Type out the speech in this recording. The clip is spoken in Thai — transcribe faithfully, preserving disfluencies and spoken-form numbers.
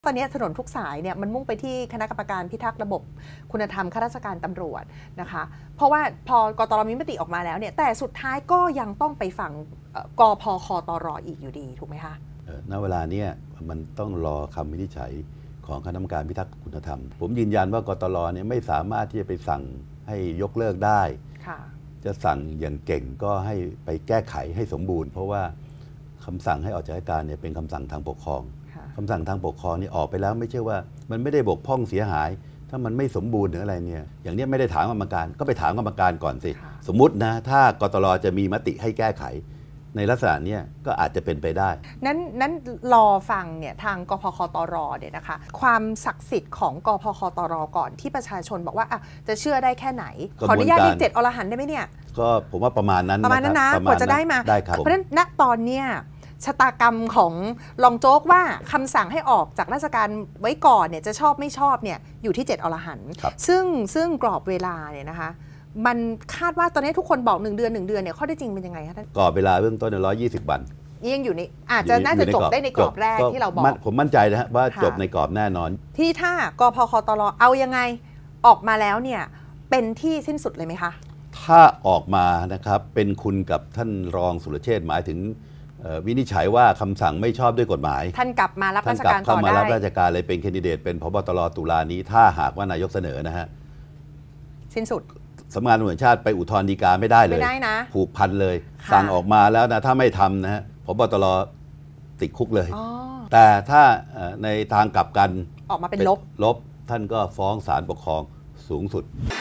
ตอนนี้ถนนทุกสายเนี่ยมันมุ่งไปที่คณะกรรมการพิทักษ์ระบบคุณธรรมข้าราชการตำรวจนะคะเพราะว่าพอกตรมีมติออกมาแล้วเนี่ยแต่สุดท้ายก็ยังต้องไปฟังกพคตรอีกอยู่ดีถูกไหมคะณเวลาเนี้ยมันต้องรอคำวินิจฉัยของคณะกรรมการพิทักษ์คุณธรรมผมยืนยันว่ากตรเนี่ยไม่สามารถที่จะไปสั่งให้ยกเลิกได้จะสั่งอย่างเก่งก็ให้ไปแก้ไขให้สมบูรณ์เพราะว่าคำสั่งให้ออกจากราชการเนี่ยเป็นคำสั่งทางปกครองคำสั่งทางปกครองนี่ออกไปแล้วไม่ใช่ว่ามันไม่ได้บกพร่องเสียหายถ้ามันไม่สมบูรณ์หรืออะไรเนี่ยอย่างนี้ไม่ได้ถามกรรมการก็ไปถามกรรมการก่อนสิสมมุตินะถ้ากตรจะมีมติให้แก้ไขในลักษณะนี้ก็อาจจะเป็นไปได้นั้นนั้นรอฟังเนี่ยทางกพคตรเนี่ยนะคะความศักดิ์สิทธิ์ของกพคตรก่อนที่ประชาชนบอกว่าอ่ะจะเชื่อได้แค่ไหนขออนุญาตเรียกเจ็ดอรหันต์ได้ไหมเนี่ยก็ผมว่าประมาณนั้นประมาณนั้นนะกว่าจะได้มาเพราะฉะนั้นณตอนเนี้ยชะตากรรมของรองโจ๊กว่าคำสั่งให้ออกจากราชการไว้ก่อนเนี่ยจะชอบไม่ชอบเนี่ยอยู่ที่เจ็ดอรหันต์ซึ่งซึ่งกรอบเวลาเนี่ยนะคะมันคาดว่าตอนนี้ทุกคนบอกหนึ่งเดือนหนึ่งเดือนเนี่ยข้อได้จริงเป็นยังไงคะท่านกรอบเวลาเบื้องต้นเนี่ยร้อยยี่สิบวันยังอยู่ในอาจจะน่าจะจบได้ในกรอบแรกที่เราบอกผมมั่นใจนะฮะว่าจบในกรอบแน่นอนที่ถ้ากพคตรเอายังไงออกมาแล้วเนี่ยเป็นที่สิ้นสุดเลยไหมคะถ้าออกมานะครับเป็นคุณกับท่านรองสุรเชษฐ์หมายถึงวินิจฉัยว่าคำสั่งไม่ชอบด้วยกฎหมายท่านกลับมารับราชการต่อได้ท่านกลับเข้ามารับราชการเลยเป็นแคนดิเดตเป็นผบ.ตร.ตุลานี้ถ้าหากว่านายกเสนอนะฮะสิ้นสุดสำนักงานตำรวจแห่งชาติไปอุทธรณ์ฎีกาไม่ได้เลยไม่ได้นะผูกพันเลยสั่งออกมาแล้วนะถ้าไม่ทำนะฮะผบ.ตร.ติดคุกเลยแต่ถ้าในทางกลับกันออกมาเป็นลบลบท่านก็ฟ้องศาลปกครองสูงสุด